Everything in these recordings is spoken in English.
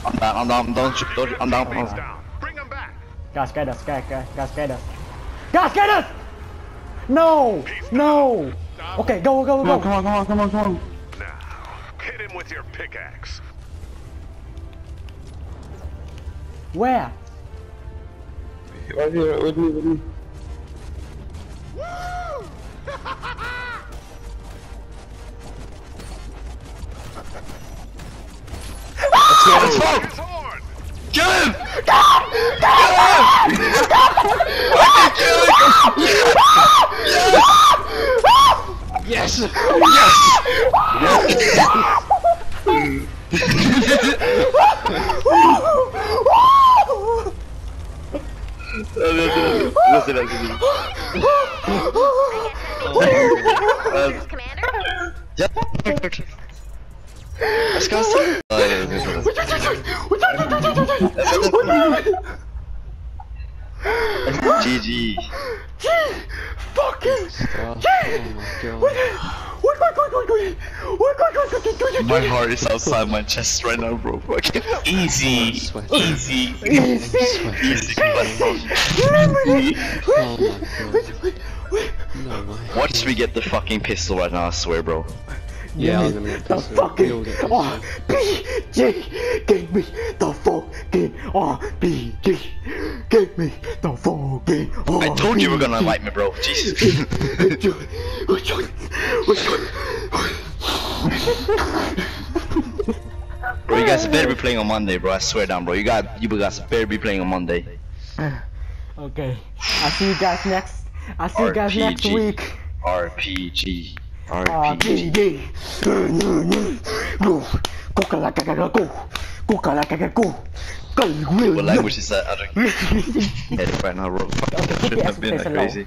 I'm down, don't shoot, I'm down. Bring them back. Guys, get us, guys, get us. Guys, get us! No! No! Okay, go. Come on. Now, hit him with your pickaxe. Where? Right here, with me. Let's go, let's go! His horn. Kill him! Yes! Let's go. GG. Fucking! My heart is outside my chest right now, bro. Fucking easy. Easy. Watch me get the fucking pistol right now, I swear, bro. Yeah, I'm gonna get the this. fucking RPG. Give me the fucking RPG. Give me the fucking RPG. I told you you were gonna like me, bro. Jesus. Bro, you guys better be playing on Monday, bro. I swear down, bro. You guys better be playing on Monday. Okay. I'll see you guys next. I'll see you guys next week. RPG. Go. What language is that? I don't get it right now, bro. I've been like crazy.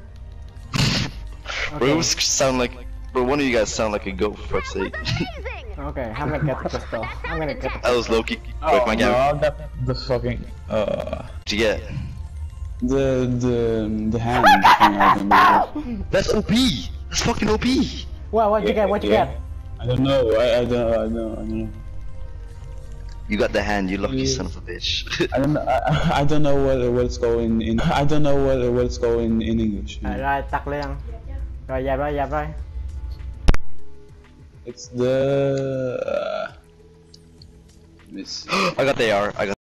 Bro, it sound like, bro, one of you guys sound like a goat, for fuck's sake. Okay, I'm gonna get the pistol. That was Loki. Oh, my no, guy. I got the fucking What'd you get? the hand. That's OP. That's fucking OP. What'd you get? I don't know. I don't know. You got the hand, you lucky son of a bitch. I don't know what's going in. I don't know what's going in English. Rồi, tắt liền. Rồi, dẹp rồi. It's the. I got the AR.